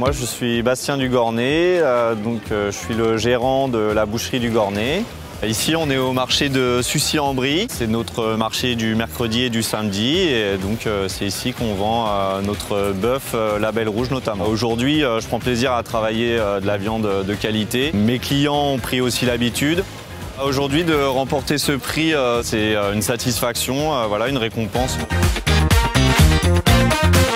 Moi je suis Bastien Dugornet, je suis le gérant de la boucherie du Gornet. Ici on est au marché de Sucy-en-Brie, c'est notre marché du mercredi et du samedi et donc c'est ici qu'on vend notre bœuf Label Rouge notamment. Aujourd'hui je prends plaisir à travailler de la viande de qualité. Mes clients ont pris aussi l'habitude. Aujourd'hui de remporter ce prix c'est une satisfaction, voilà, une récompense.